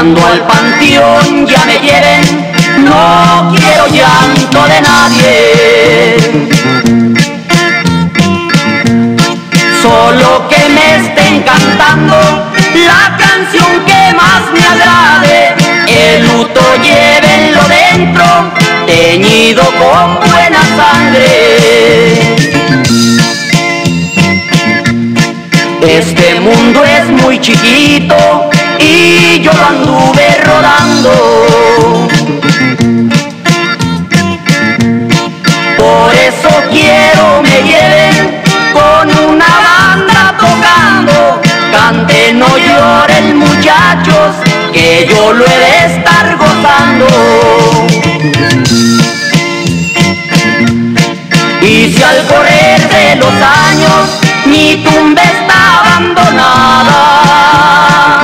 Cuando al panteón ya me lleven, no quiero llanto de nadie. Solo que me estén cantando la canción que más me agrade. El luto llévenlo dentro, teñido con buena sangre. Este mundo es muy chiquito y yo lo anduve rodando. Por eso quiero me lleven con una banda tocando. Canten, no lloren muchachos, que yo lo he de estar gozando. Y si al correr de los años mi tumba está abandonada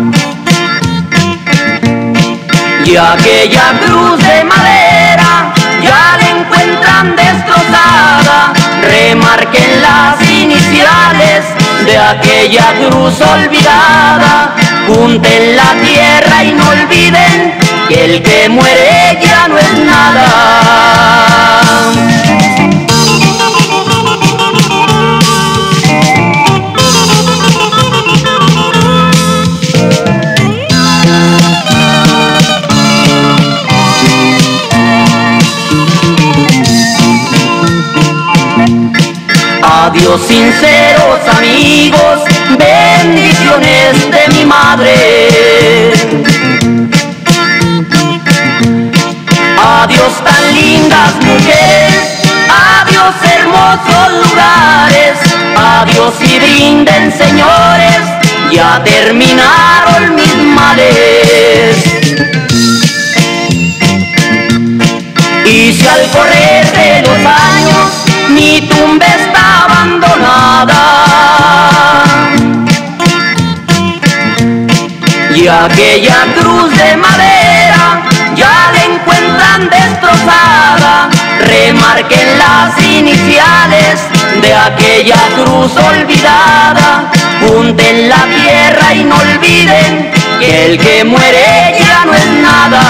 y aquella cruz de madera ya la encuentran destrozada, remarquen las iniciales de aquella cruz olvidada, junten la tierra y no olviden que el que muere ya no es nada. Adiós sinceros amigos, bendiciones de mi madre. Adiós tan lindas mujeres, adiós hermosos lugares, adiós y brinden señores, ya terminaron mis males. Y si al correr de los años mi tumba está abandonada y aquella cruz de madera ya la encuentran destrozada, remarquen las iniciales de aquella cruz olvidada, junten la tierra y no olviden que el que muere ya no es nada.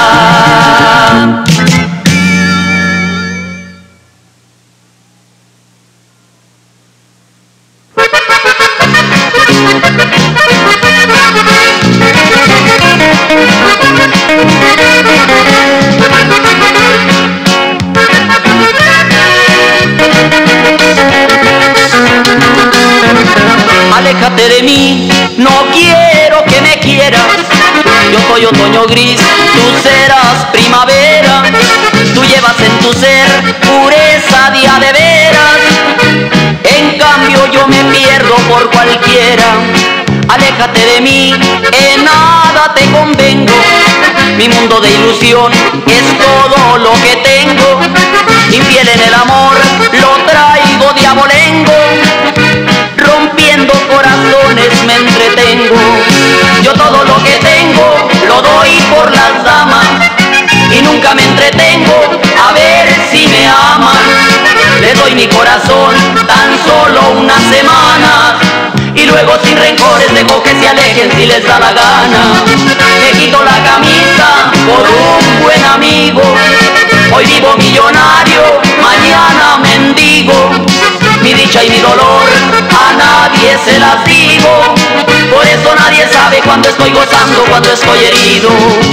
Aléjate de mí, no quiero que me quieras. Yo soy otoño gris, tú serás primavera. Tú llevas en tu ser pureza día de veras. En cambio yo me pierdo por cualquiera. Aléjate de mí, en nada te convengo. Mi mundo de ilusión es todo lo que tengo. Infiel en el amor, lo traigo de abolengo. Rompiendo corazones me entretengo. Yo todo lo que tengo lo doy por las damas y nunca me entretengo a ver si me aman. Le doy mi corazón tan solo unas semanas y luego sin rencores dejo que se alejen si les da la gana. Me quito la camisa por un buen amigo. Hoy vivo millonario, mañana mendigo. Mi dicha y mi dolor a nadie se las digo. Por eso nadie sabe cuando estoy gozando, cuando estoy herido.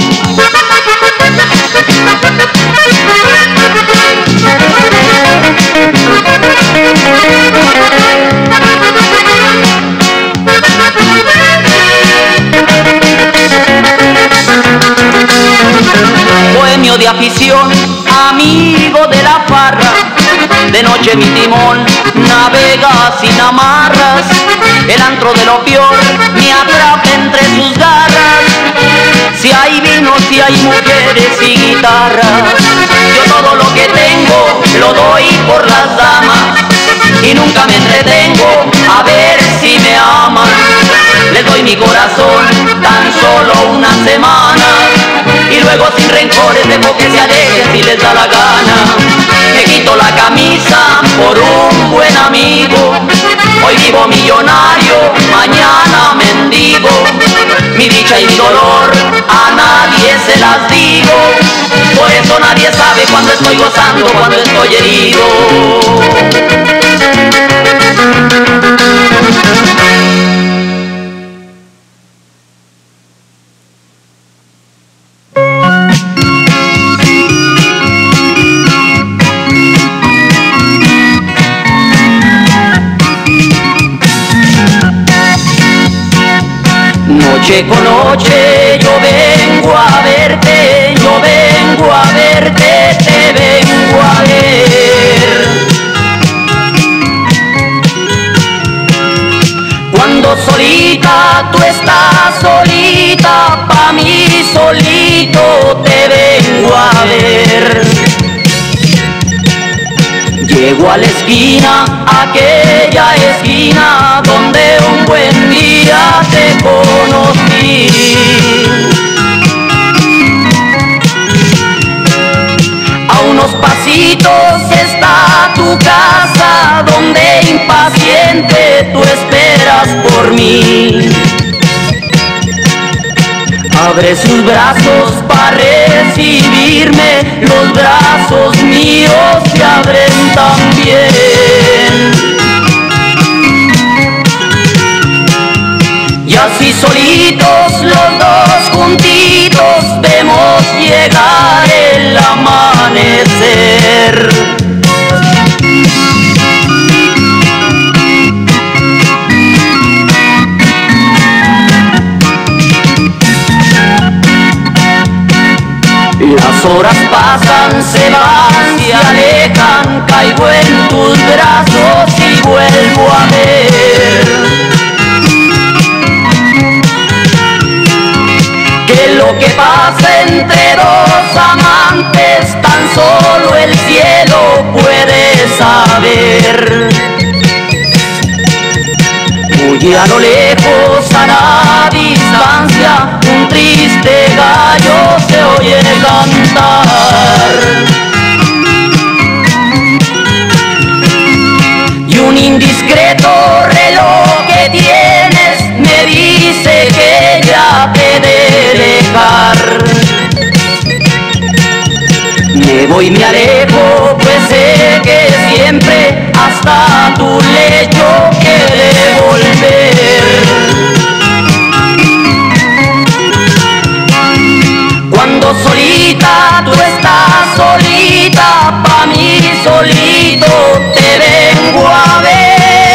Bohemio de afición, amigo de la farra. De noche mi timón navega sin amarras. El antro de lo peor me atrapa entre sus garras. Si hay vino, si hay mujeres y guitarras. Yo todo lo que tengo lo doy por las damas y nunca me entretengo a ver si me aman. Les doy mi corazón tan solo una semana y luego sin rencores dejo que se alejen si les da la gana. Me quito la camisa por un buen amigo. Hoy vivo millonario, mañana mendigo. mi dicha y dolor, a nadie se las digo. Por eso nadie sabe cuando estoy gozando, cuando estoy herido. Noche con noche yo vengo a verte, yo vengo a verte, te vengo a ver. Cuando solita tú estás solita, pa' mí solito te vengo a ver. Llego a la esquina, aquella esquina donde un buen día te conocí. A unos pasitos está tu casa donde impaciente tú esperas por mí. Abre sus brazos para recibirme, los brazos míos se abren también. Y así solitos los dos juntitos vemos llegar el amanecer. Las horas pasan, se van, se alejan, caigo en tus brazos y vuelvo a ver que lo que pasa entre dos amantes tan solo el cielo puede saber. Muy a lo lejos, a la distancia, un triste gallo se oye cantar. Y un indiscreto reloj que tienes me dice que ya te he de dejar. Me voy, me alejo, pues sé que siempre hasta tu lecho quiere volver. Cuando solita tú estás solita, pa' mí solito te vengo a ver.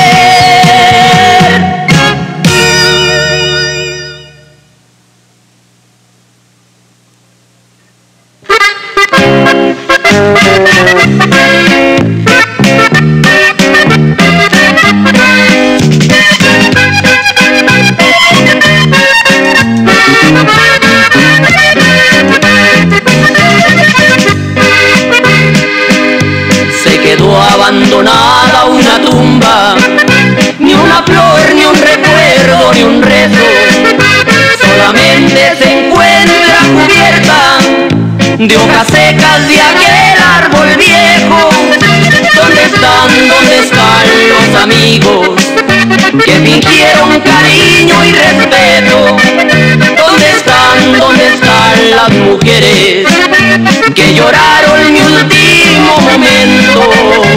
Se quedó abandonada una tumba, ni una flor, ni un recuerdo, ni un rezo, solamente se encuentra cubierta de hojas secas de aquel árbol viejo. ¿Dónde están los amigos que fingieron cariño y respeto? ¿Dónde están las mujeres que lloraron mi último momento?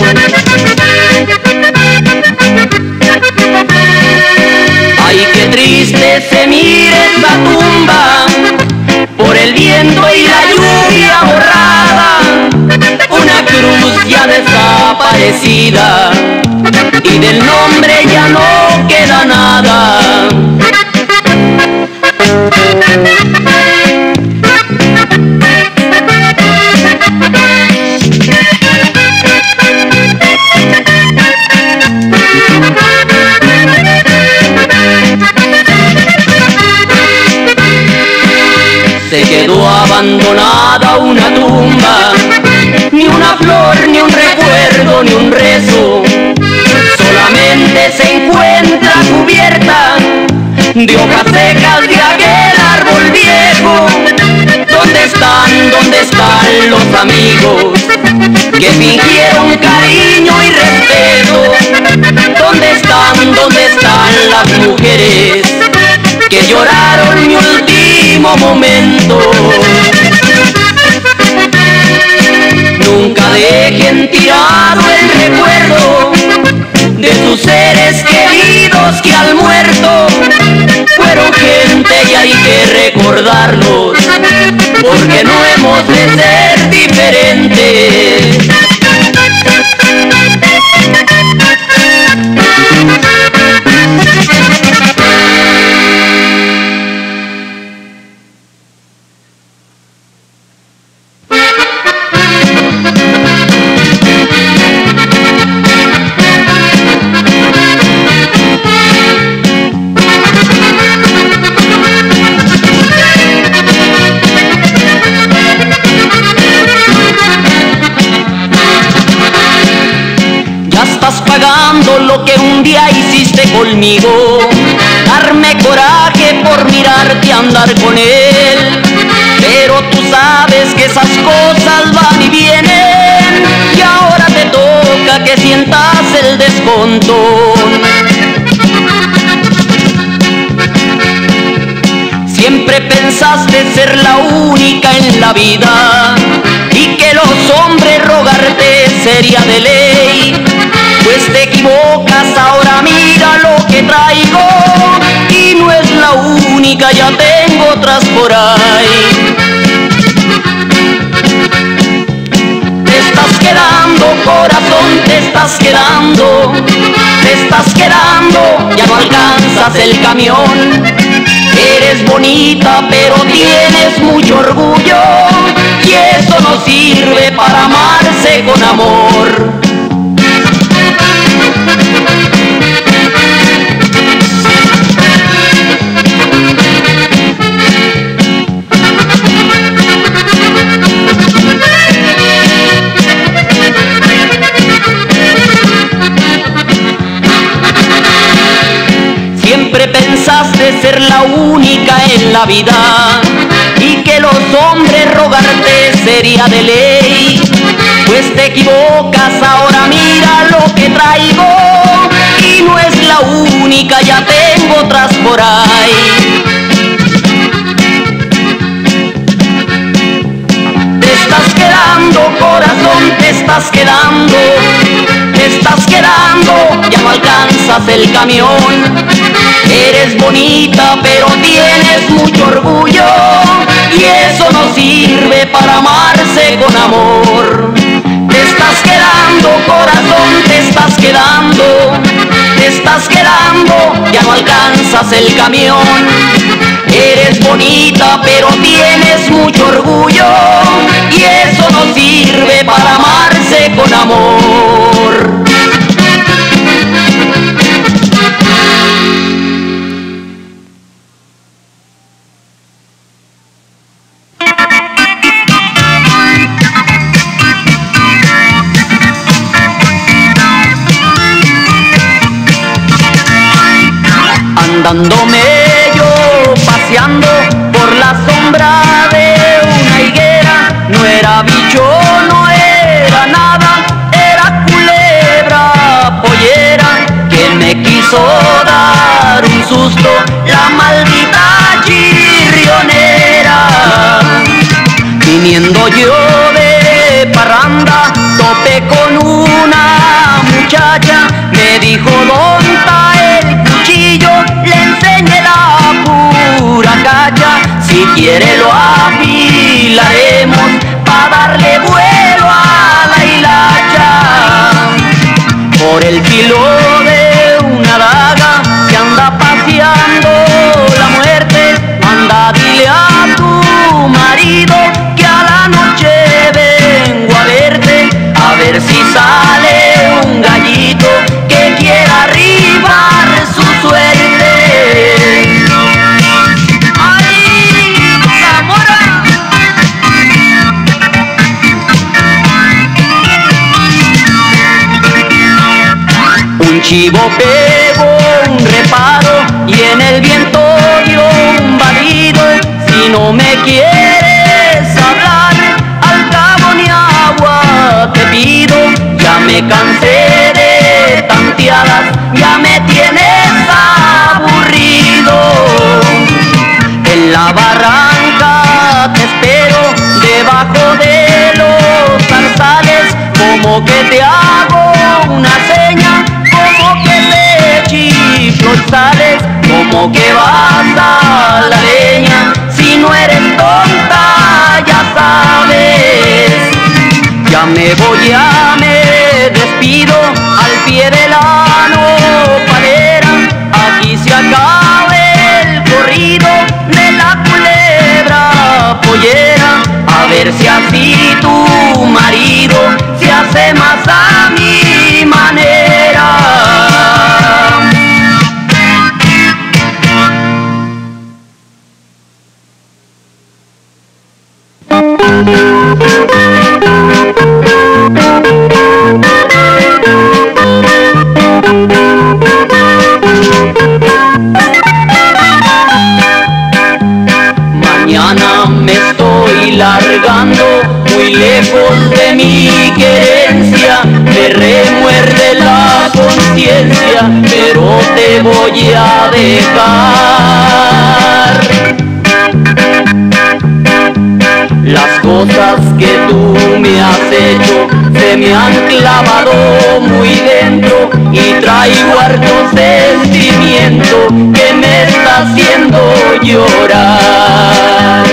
Ay, qué triste se mira esta tumba, por el viento y la lluvia borrada, una cruz ya desaparecida y del nombre ya no queda nada. Se quedó abandonada una tumba, ni una flor, ni un recuerdo, ni un rezo, solamente se encuentra cubierta de hojas secas de aquel árbol viejo. ¿Dónde están los amigos que fingieron cariño y respeto? ¿Dónde están las mujeres que lloraron mi último momento. Nunca dejen tirado el recuerdo de sus seres queridos que al muerto fueron gente y hay que recordarlos, porque no hemos de ser diferentes. Pagando lo que un día hiciste conmigo, darme coraje por mirarte andar con él. Pero tú sabes que esas cosas van y vienen, y ahora te toca que sientas el descontón. Siempre pensaste ser la única en la vida y que los hombres rogarte sería de ley. Pues te equivocas, ahora mira lo que traigo, y no es la única, ya tengo otras por ahí. Te estás quedando, corazón, te estás quedando, ya no alcanzas el camión. Eres bonita pero tienes mucho orgullo, y eso no sirve para amarse con amor. Siempre pensaste ser la única en la vida y que los hombres rogarte sería de ley. Pues te equivocas, ahora mira lo que traigo, y no es la única, ya tengo otras por ahí. Te estás quedando, corazón, te estás quedando, ya no alcanzas el camión. Eres bonita pero tienes mucho orgullo, y eso no sirve para amarse con amor. Te estás quedando, corazón, te estás quedando, ya no alcanzas el camión. Eres bonita pero tienes mucho orgullo, y eso no sirve para amarse con amor. Andándome yo paseando por la sombra de una higuera, no era bicho, no era nada, era culebra pollera que me quiso dar un susto, la maldita chirrionera. Viniendo yo de parranda, topé con una muchacha, me dijo ¿dónde está el cuchillo? Le enseñé la pura cacha, si quiere lo afilaremos pa' darle vuelo a la hilacha. Por el filo de una daga que anda paseando la muerte, anda dile a tu marido que a la noche vengo a verte, a ver si sale un gallito que quiera arribar su suerte. ¡Ay, Zamora! Un chivo pegó un reparo y en el viento dio un balido. Si no me quieres hablar, al cabo ni agua te pido. Ya me cansé de tanteadas, ya me tienes aburrido. En la barranca como que te hago una seña, como que te chiflo y sales, como que vas a la leña. Si no eres tonta, ya sabes. Ya me voy, ya me despido al pie de la nopalera. Aquí se acaba el corrido de la culebra pollera. A ver si así tu marido se hace más a mi manera. Mañana me estoy largando muy lejos de mi querencia, me remuerde la conciencia, pero te voy a dejar. Las cosas que tú me has hecho se me han clavado muy dentro y traigo harto sentimiento que me está haciendo llorar.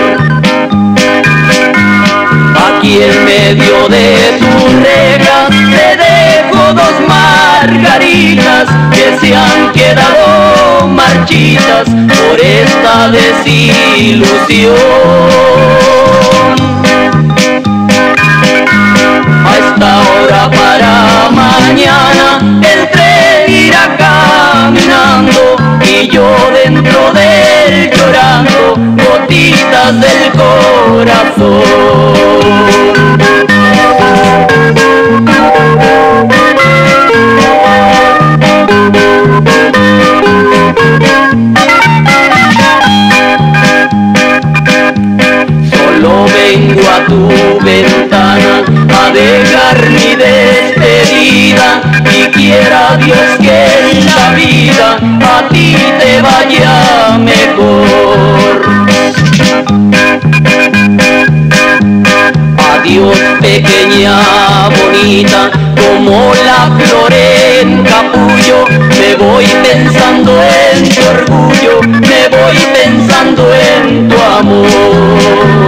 Aquí en medio de tus rejas te dejo dos margaritas que se han quedado marchitas por esta desilusión. A esta hora para mañana el tren irá caminando y yo dentro de él llorando gotitas del corazón. Solo vengo a tu ventana a dejar mi despedida y quiera Dios que en la vida a ti te vaya mejor. Adiós pequeña bonita, como la flor en capullo, me voy pensando en tu orgullo, me voy pensando en tu amor.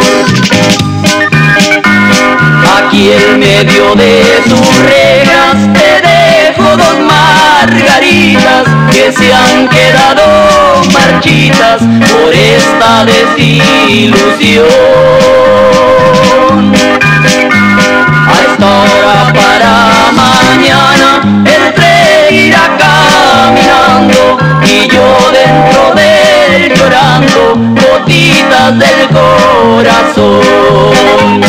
Aquí en medio de tus rejas te dejo dos margaritas que se han quedado marchitas por esta desilusión. A esta hora para mañana el tren irá caminando y yo dentro de él llorando gotitas del corazón.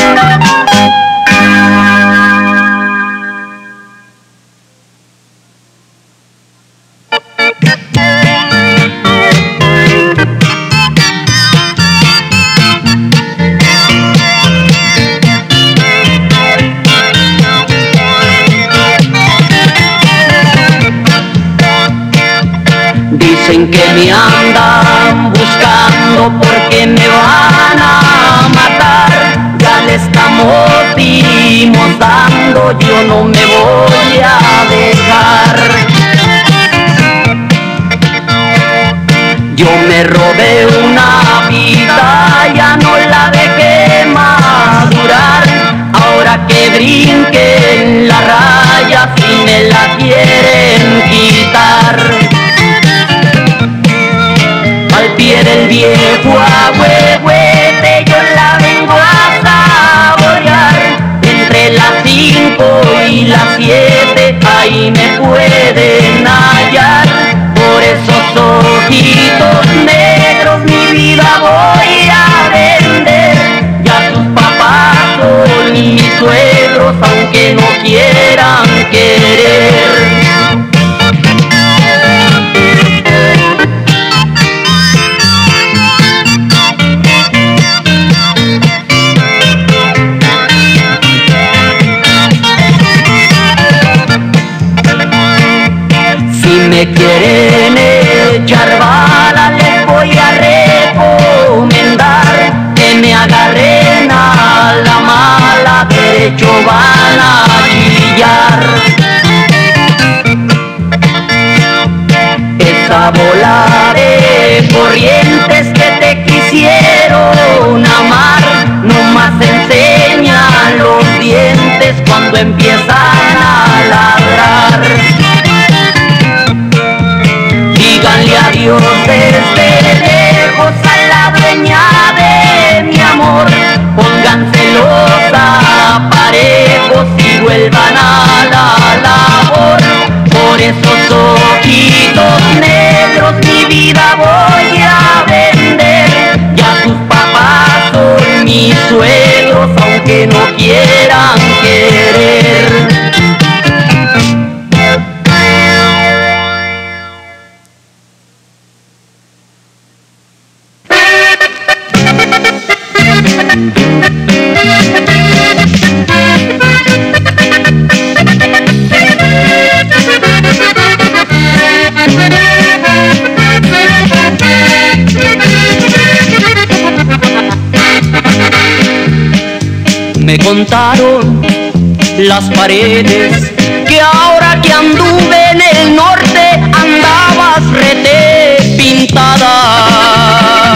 Dicen que me andan buscando porque me van a matar. Ya le estamos dando, yo no me voy a dejar. Yo me robé una vida, ya no la dejé madurar. Ahora que brinque en la raya, si me la quieren quitar. Al pie del viejo agüehuete yo la vengo a saborear. Entre las 5 y las 7 ahí me pueden hallar. Por esos ojitos negros mi vida voy a vender. Ya tus papás son mis suegros aunque no quieran querer. Me quieren echar bala, les voy a recomendar que me agarren a la mala, derecho van a chillar. empiezan a ladrar. Díganle adiós desde lejos a la dueña de mi amor, pónganselos aparejos y vuelvan a la labor. Por esos ojitos negros mi vida voy a vender, ya sus papás son mis suegros aunque no quieran querer. Me contaron las paredes que ahora que anduve en el norte andabas rete pintada.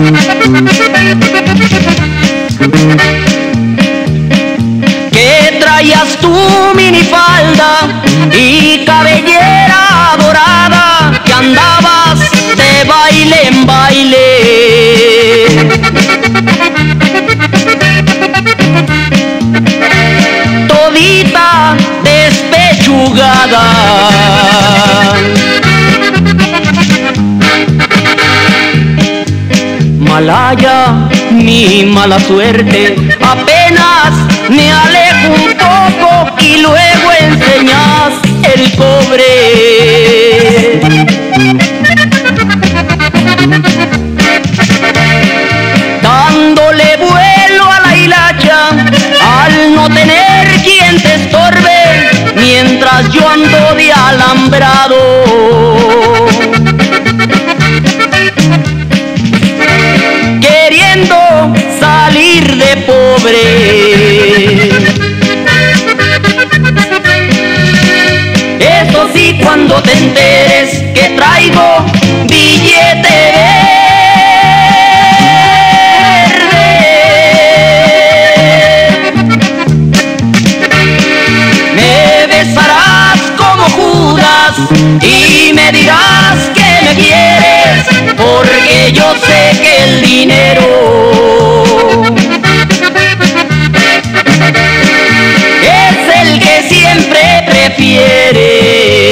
Que traías tu minifalda y cabellera dorada, que andabas de baile en baile. Todita despechugada. Malaya, mi mala suerte, apenas me alejo un poco y luego enseñas el cobre. Dándole vuelo a la hilacha, al no tener quien te estorbe, mientras yo ando de alambrado. Queriendo salir de pobre. Eso sí, cuando te enteres que traigo billete verde, me besarás como Judas y me dirás que me quieres, porque yo sé que el dinero es el que siempre prefieres.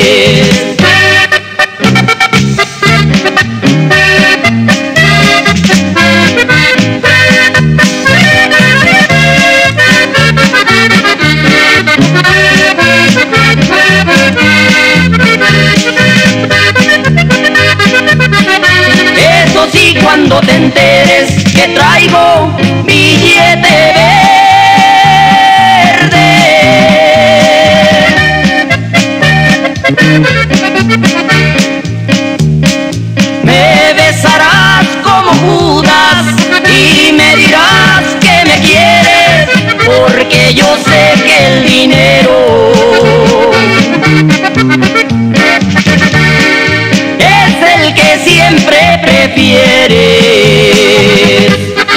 Eso sí, cuando te enteres que traigo billete verde, me besarás como Judas y me dirás que me quieres, porque yo sé que el dinero es el que siempre prefieres.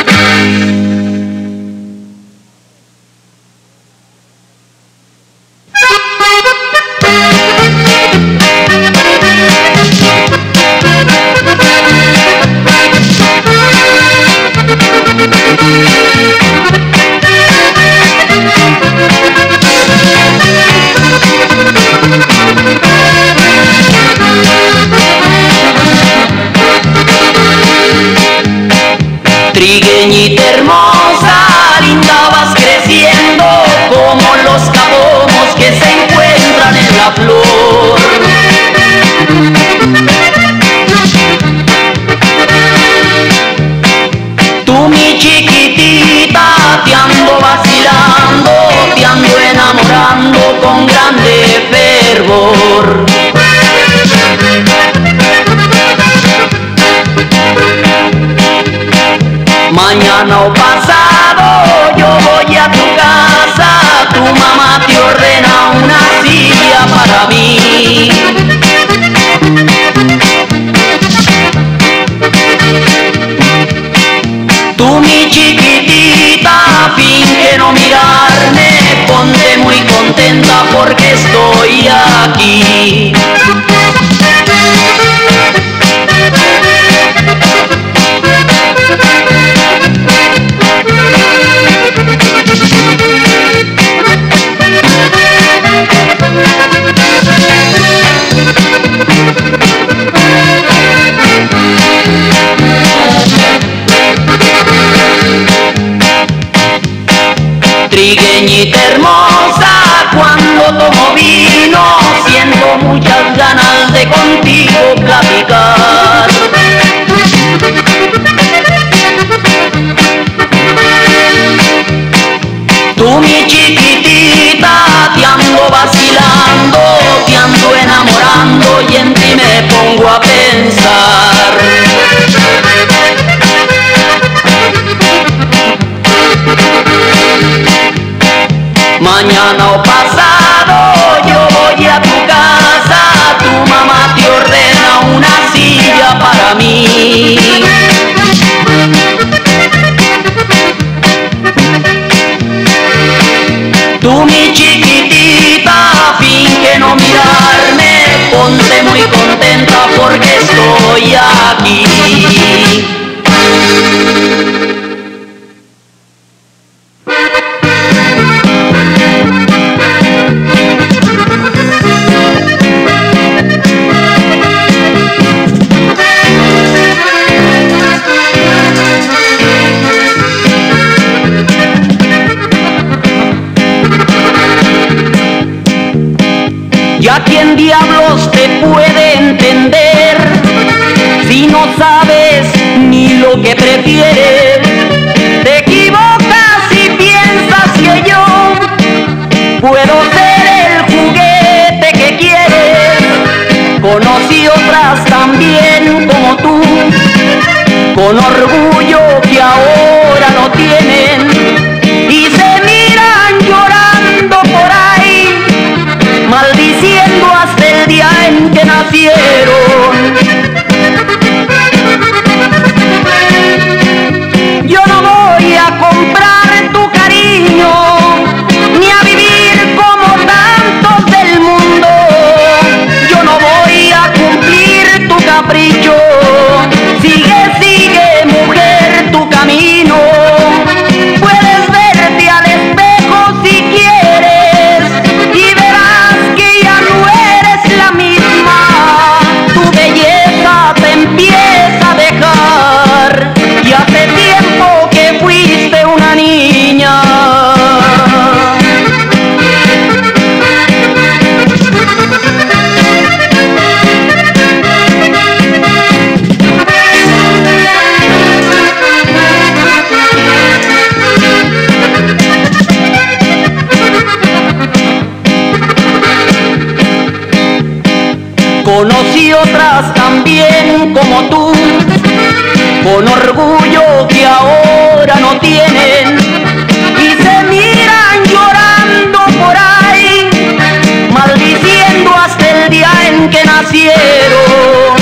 Trigueñita hermosa, linda vas creciendo como los cabomos que se encuentran en la flor. Tú mi chiquitita te ando vacilando, te ando enamorando con grande fervor. Mañana o pasado yo voy a tu casa, tu mamá te ordena una silla para mí. Tú mi chiquitita, finge no mirarme, ponte muy contenta Trigueñita hermosa, cuando tomo vino siento muchas ganas de contigo platicar. Tú mi chiquitita, te ando vacilando, te ando enamorando y en ti me pongo a pensar. Mañana o pasado yo voy a tu casa, tu mamá te ordena una silla para mí. Tú mi chiquitita, finge no mirarme, ponte muy contenta porque estoy aquí. ¿Ya quién diablos te puede entender si no sabes ni lo que prefieres? Te equivocas si piensas que yo puedo ser el juguete que quieres. Conocí otras también como tú, con orgullo que ahora no tienen y se miran llorando por ahí, maldiciendo hasta el día en que nacieron. Yo no voy a comprar tu cariño, ni a vivir como tantos del mundo. Yo no voy a cumplir tu capricho. Sigue, sigue, mujer, tu camino. Puedes verte al espejo si quieres y verás que ya no eres la misma. Tu belleza te empieza a dejar y hace tiempo que fuiste una niña. Conocí otras también como tú, con orgullo que ahora no tienen y se miran llorando por ahí, maldiciendo hasta el día en que nacieron.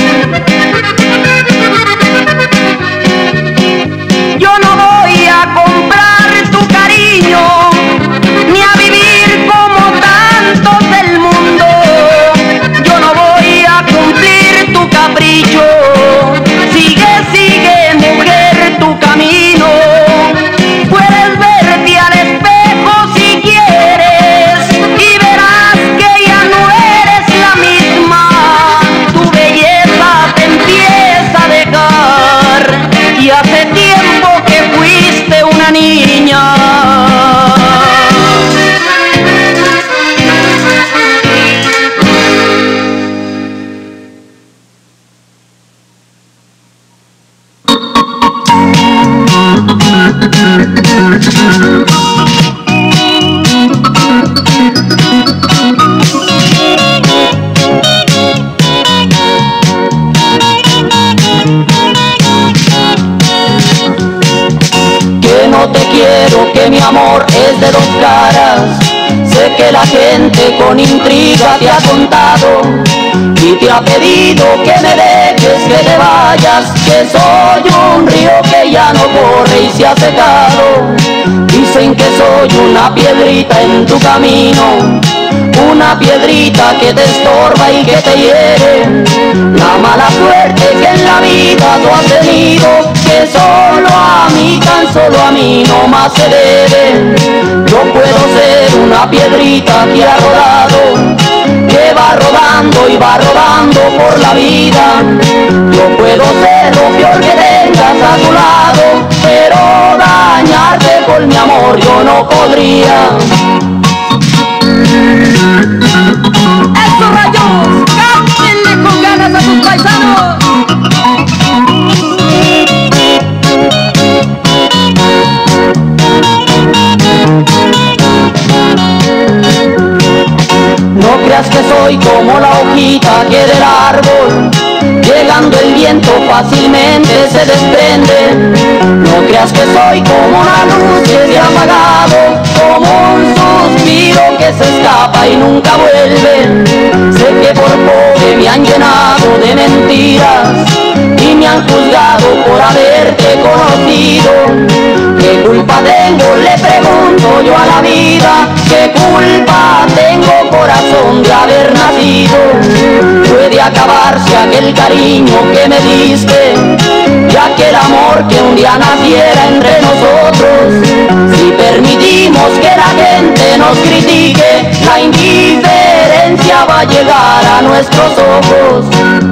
Yo no voy a comprar tu cariño, ni a vivir como tantos del mundo. Yo no voy a cumplir tu capricho. Sigue, sigue, mujer, tu camino. Puedes verte al espejo si quieres y verás que ya no eres la misma. Tu belleza te empieza a dejar y hace tiempo que fuiste una niña. Que no te quiero, que mi amor es de dos caras. Sé que la gente con intriga te ha contado y te ha pedido que me dejes, que te vayas, que soy un río que ya no corre y se ha secado. Dicen que soy una piedrita en tu camino, una piedrita que te estorba y que te hiere. La mala suerte que en la vida tú has tenido, que solo a mí, tan solo a mí no más se debe. Yo puedo ser una piedrita que ha rodado, que va rodando y va rodando por la vida. Yo puedo ser lo peor que tengas a tu lado, pero dañarte con mi amor yo no podría. mentira. ¡Esos rayos! ¡Cántenle con ganas a sus paisanos! No creas que soy como la hojita que del árbol, llegando el viento fácilmente se desprende. No creas que soy como la luz que se ha apagado, como un suspiro que se escapa y nunca vuelve. Sé que por pobre me han llenado de mentiras y me han juzgado por haberte conocido. ¿Qué culpa tengo? Le pregunto yo a la vida. ¿Qué culpa tengo, corazón, de haber nacido? Puede acabarse aquel cariño que me diste y aquel amor que un día naciera entre nosotros. Si permitimos que la gente nos critique, la indiferencia va a llegar a nuestros ojos.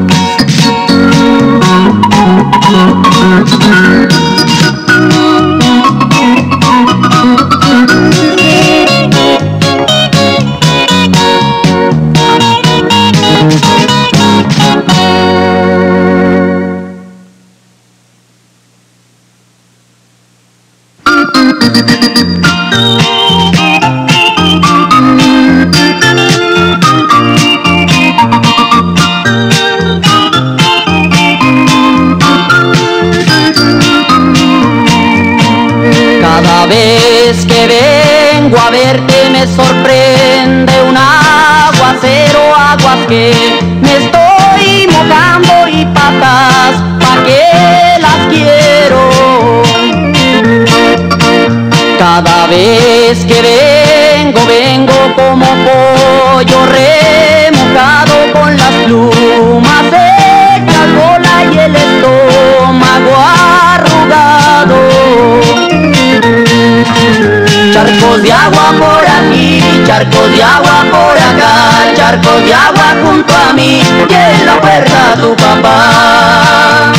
Cada vez que vengo a verte me sorprende un aguacero, aguas que me estoy mojando y patas, ¿pa' qué las quiero? Cada vez que vengo como pollo remojado con las plumas hechas bola y el estómago arrugado. Charcos de agua por aquí, charcos de agua por acá, charcos de agua junto a mí y en la puerta tu papá.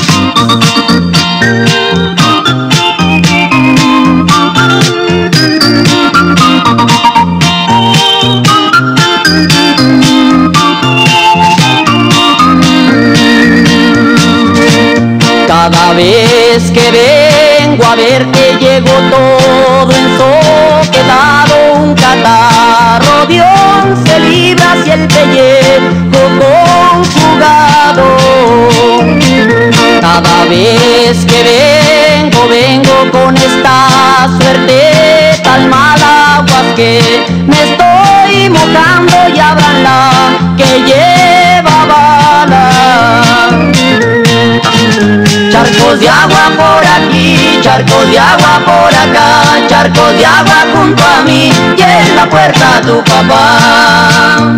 Cada vez que vengo a verte llego todo ensoquetado, un catarro de 11 libras y el pellejo conjugado. Cada vez que vengo con esta suerte tan mala, aguas que me estoy mojando y abranla que lleva bala. Charcos de agua por aquí, charcos de agua por acá, charcos de agua junto a mí y en la puerta tu papá.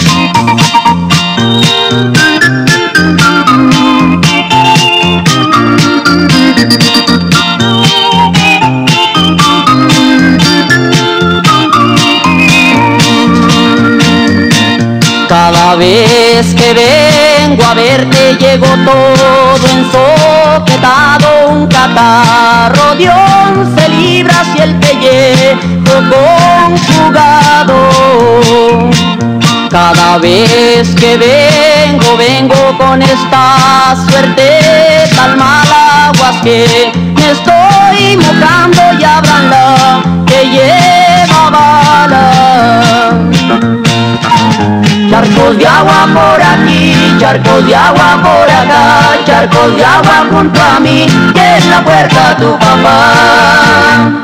Cada vez que vengo a verte llego todo ensoquetado, un catarro de 11 libras y el pellejo conjugado. Cada vez que vengo con esta suerte tan mala, aguas que me estoy mojando y abranla que lleva bala. Charcos de agua por aquí, charcos de agua por acá, charcos de agua junto a mí y en la puerta tu papá.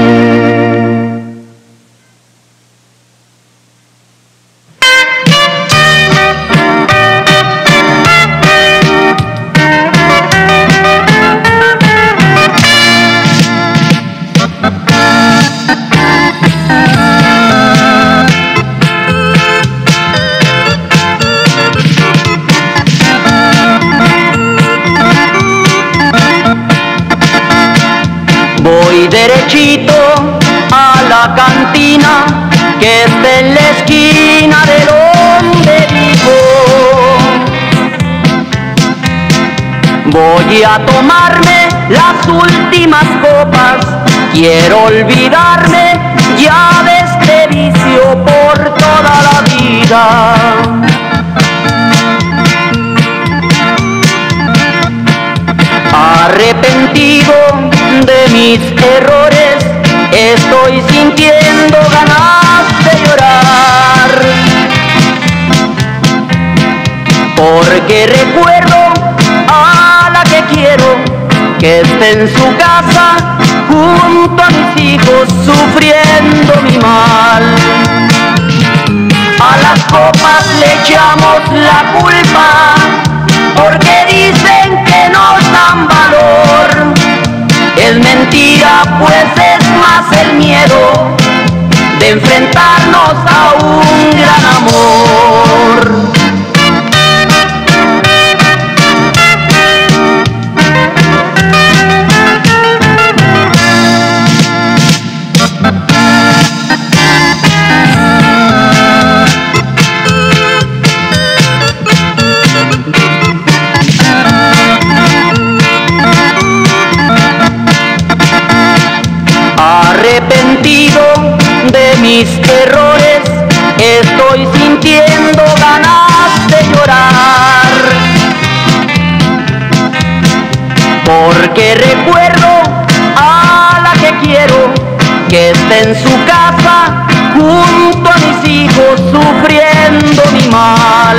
Voy derechito a la cantina que está en la esquina de donde vivo. Voy a tomarme las últimas copas quiero olvidarme ya de este vicio por toda la vida. Arrepentido de mis errores, estoy sintiendo ganas de llorar, porque recuerdo a la que quiero que esté en su casa junto a mis hijos sufriendo mi mal. A las copas le echamos la culpa porque dicen que nos dan valor. Es mentira, pues es más el miedo de enfrentarnos a un gran amor. Arrepentido de mis errores, estoy sintiendo ganas de llorar, porque recuerdo a la que quiero que esté en su casa junto a mis hijos sufriendo mi mal.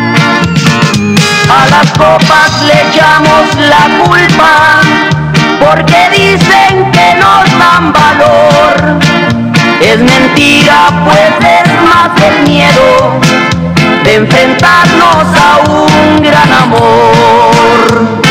A las copas le echamos la culpa porque dicen que nos dan valor. Es mentira, pues es más el miedo de enfrentarnos a un gran amor.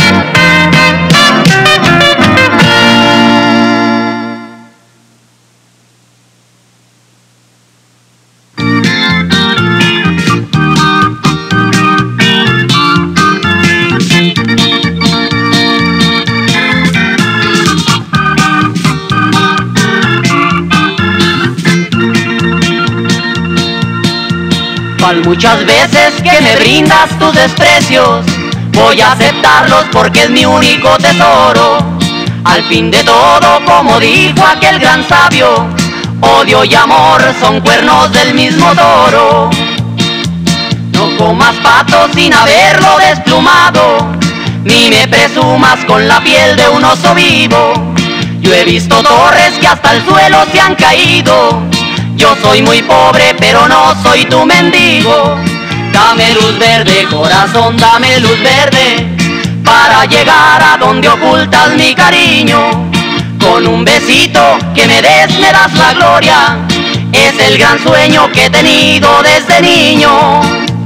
Muchas veces que me brindas tus desprecios, voy a aceptarlos porque es mi único tesoro. Al fin de todo, como dijo aquel gran sabio, odio y amor son cuernos del mismo toro. No comas pato sin haberlo desplumado, ni me presumas con la piel de un oso vivo. Yo he visto torres que hasta el suelo se han caído. Yo soy muy pobre, pero no soy tu mendigo. Dame luz verde, corazón, dame luz verde, para llegar a donde ocultas mi cariño. Con un besito que me des, me das la gloria. Es el gran sueño que he tenido desde niño.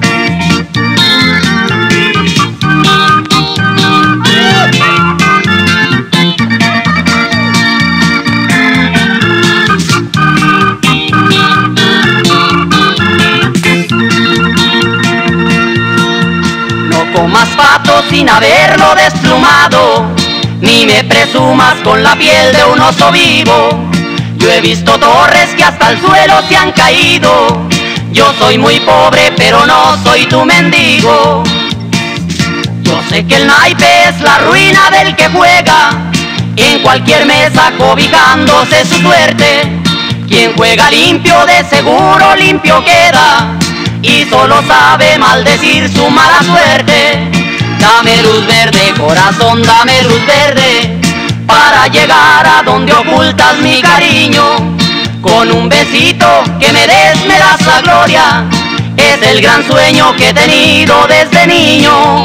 Comas pato sin haberlo desplumado, ni me presumas con la piel de un oso vivo. Yo he visto torres que hasta el suelo se han caído. Yo soy muy pobre, pero no soy tu mendigo. Yo sé que el naipe es la ruina del que juega en cualquier mesa cobijándose su suerte. Quien juega limpio de seguro limpio queda, y solo sabe maldecir su mala suerte. Dame luz verde, corazón, dame luz verde, para llegar a donde ocultas mi cariño. Con un besito que me des, me das la gloria. Es el gran sueño que he tenido desde niño.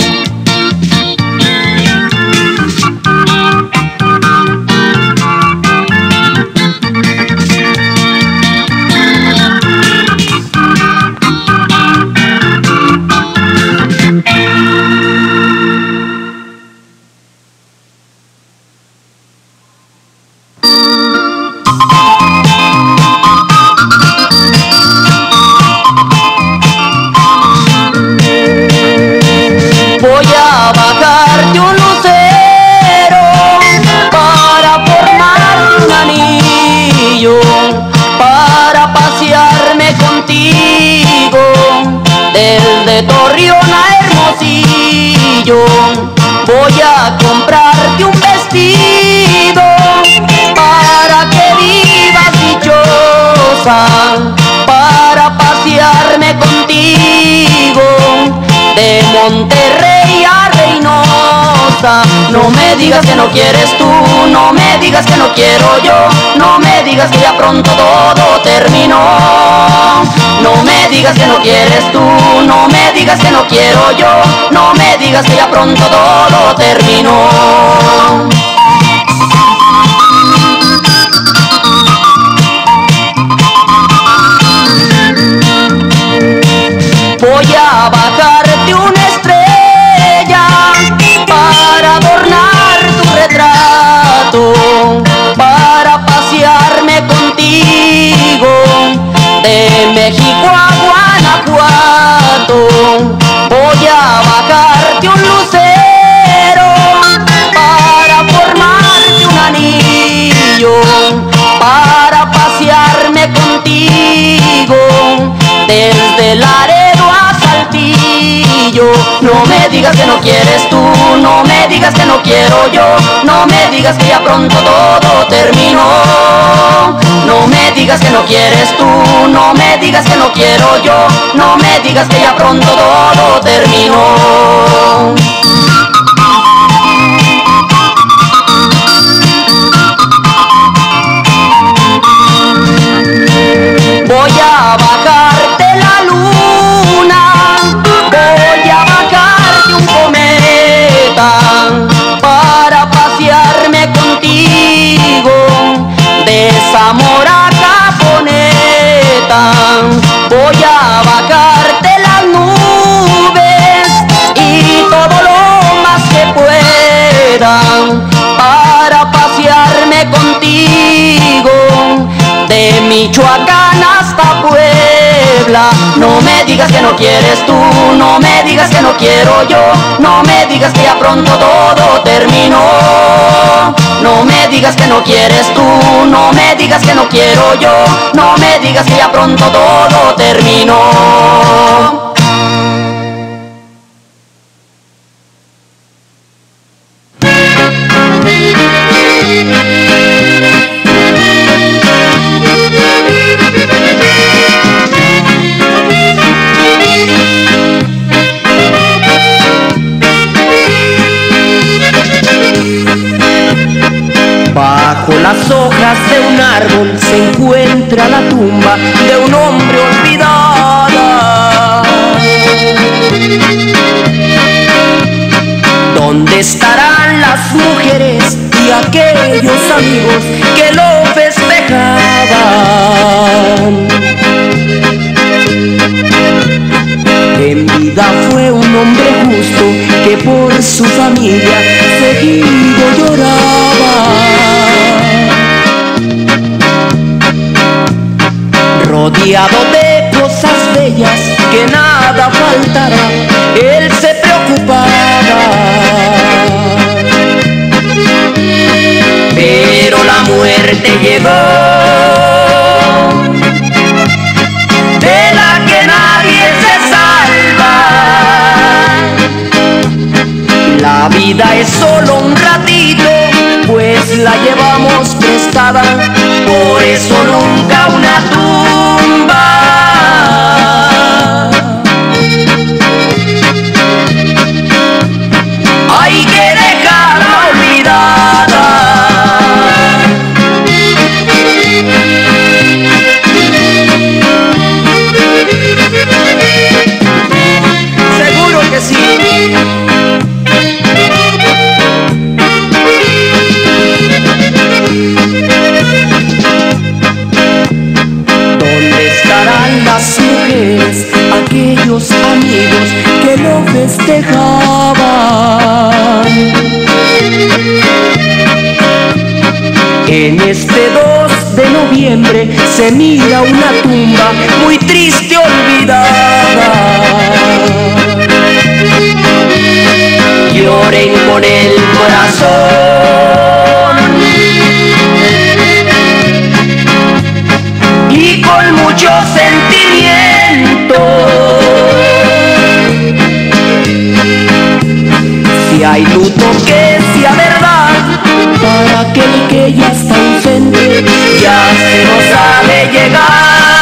Voy a comprarte un vestido para pasearme contigo de Monterrey a Reynosa. No me digas que no quieres tú, no me digas que no quiero yo, no me digas que ya pronto todo terminó. No me digas que no quieres tú, no me digas que no quiero yo, no me digas que ya pronto todo terminó. Voy a bajarte una estrella para adornar tu retrato, para pasearme contigo de México a Guanajuato. Voy a bajarte un lucero para formarte un anillo, para pasearme contigo desde Laredo a Saltillo. No me digas que no quieres tú, no me digas que no quiero yo, no me digas que ya pronto todo terminó. No me digas que no quieres tú, no me digas que no quiero yo, no me digas que ya pronto todo terminó. Voy a bajarte la luna, voy a bajarte un cometa para pasearme contigo de Zamora a Caponeta. Voy a bajarte las nubes y todo lo más que pueda para pasearme contigo de Michoacán hasta Puebla. No me digas que no quieres tú, no me digas que no quiero yo, no me digas que ya pronto todo terminó. No me digas que no quieres tú, no me digas que no quiero yo, no me digas que ya pronto todo terminó. Bajo las hojas de un árbol se encuentra la tumba de un hombre olvidada. ¿Dónde estarán las mujeres y aquellos amigos que lo festejaban? En vida fue un hombre justo que por su familia seguido lloraba. Rodeado de cosas bellas, que nada faltara, él se preocupaba. Pero la muerte llegó, de la que nadie se salva. La vida es solo un ratito, pues la llevamos prestada, por eso nunca una tumba. Hay que dejarla olvidada. Seguro que sí. Las mujeres, aquellos amigos que lo festejaban. En este 2 de noviembre se mira una tumba muy triste olvidada. Lloren con el corazón y con mucho sentimiento. Si hay luto que sea verdad, para aquel que ya está ausente, ya se nos ha de llegar.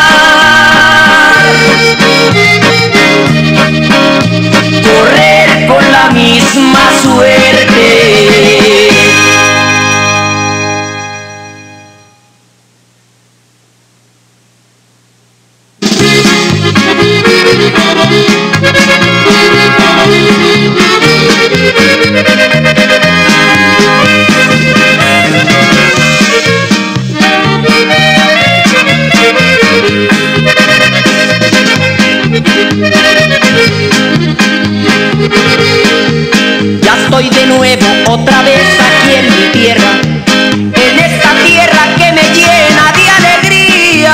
otra vez aquí en mi tierra, en esta tierra que me llena de alegría.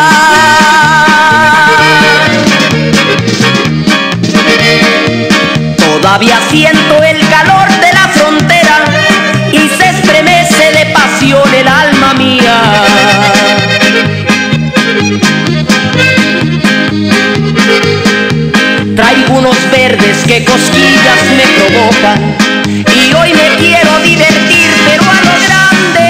Todavía siento el calor de la frontera y se estremece de pasión el alma mía. Traigo unos verdes que cosquillas me provocan y hoy me quiero divertir, pero a lo grande.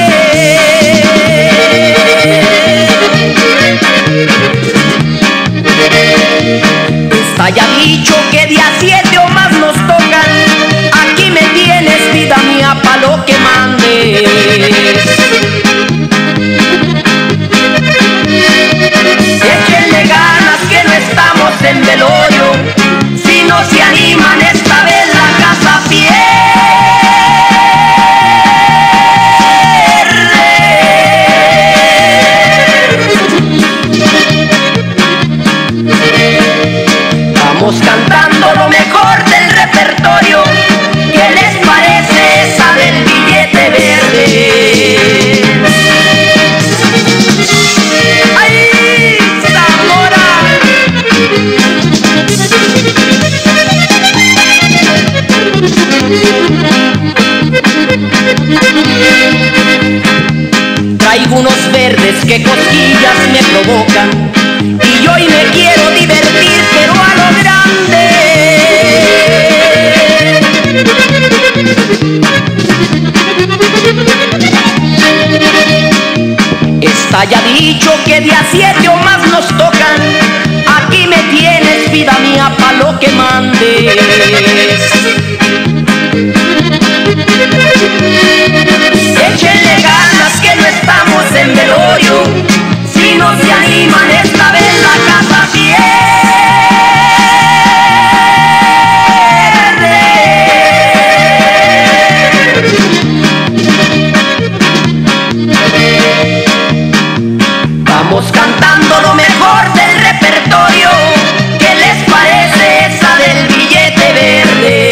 Está ya dicho que de a 7 o más nos tocan. Aquí me tienes, vida mía, pa' lo que mandes. Échenle ganas que no estamos en velorio. Si no se animan esta vez la casa pierde. Vamos cantando lo mejor del repertorio. ¿Qué les parece esa del billete verde? ¡Ay, Zamora! Traigo unos verdes que cosquillas me provocan y hoy me quiero divertir, pero a lo grande. Está ya dicho que de a 7 o más nos tocan. Aquí me tienes, vida mía, pa' lo que mandes. Échenle ganas que no estamos en velorio. Si no se animan esta vez la casa pierde. Vamos cantando lo mejor del repertorio. ¿Qué les parece esa del billete verde?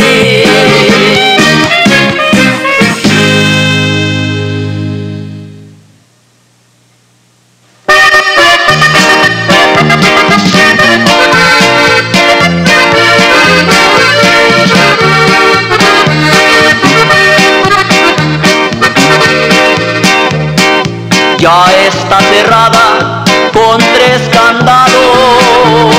Ya está cerrada con 3 candados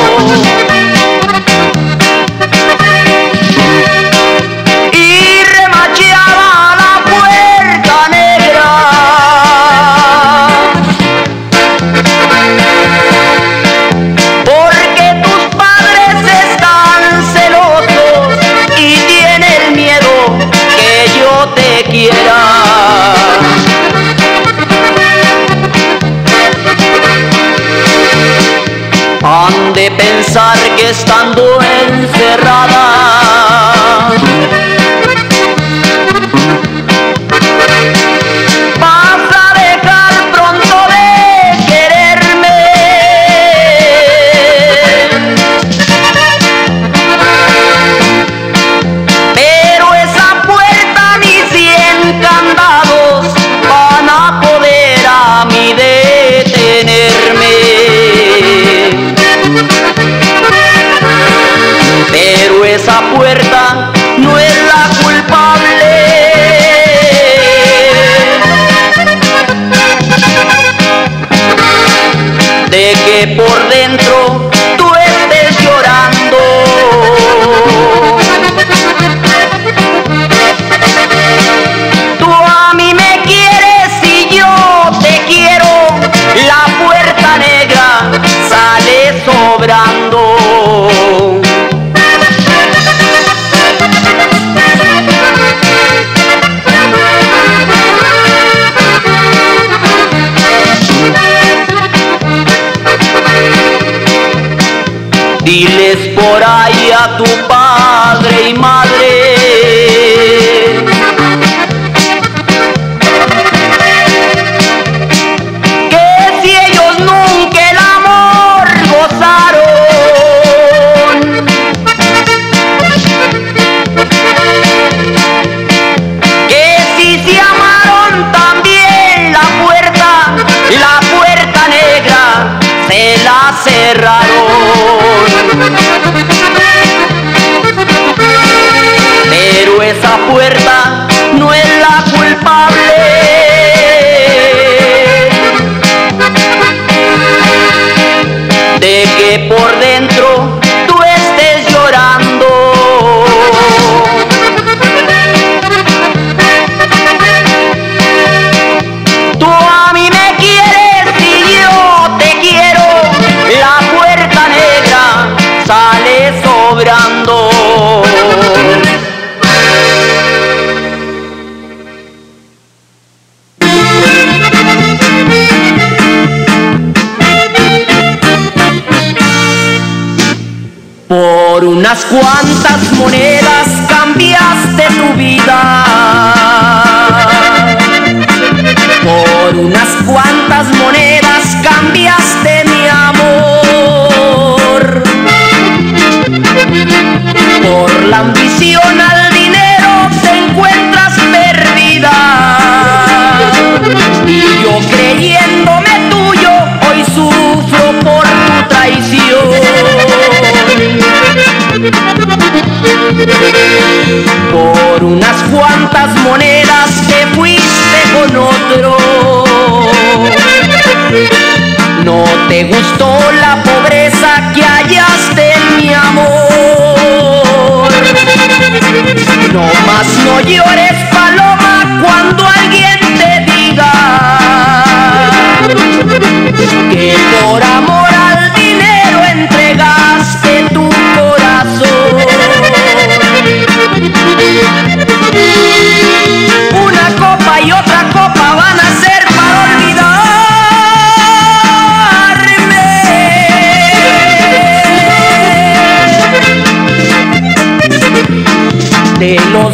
y remacheada la puerta negra. Porque tus padres están celosos y tienen miedo que yo te quiera. Han de pensar que estando encerrada vas a dejar pronto de quererme. Pero esa puerta ni 100 candados van a poder a mí detenerme. Pero esa puerta no es la culpable de que por dentro tú estés llorando. Tú a mí me quieres y yo te quiero. La puerta negra sale sobrando. Diles por ahí a tu padre y madre que si ellos nunca el amor gozaron, que cerraron. Pero esa puerta no es la culpable de que por dentro tú estés llorando. Tú a mí me quieres y yo te quiero, la puerta negra sale sobrando. Por unas cuantas monedas cambiaste tu vida. Por unas cuantas monedas cambiaste mi amor. Por la ambición al dinero te encuentras perdida. Y yo creyéndome tuyo hoy sufro por tu traición. Por unas cuantas monedas te fuiste con otro. No te gustó la pobreza que hallaste en mi amor. No más no llores, paloma, cuando alguien te diga que por amor al dinero entregaste tu corazón. Una copa y otra copa van a ser para olvidarme de los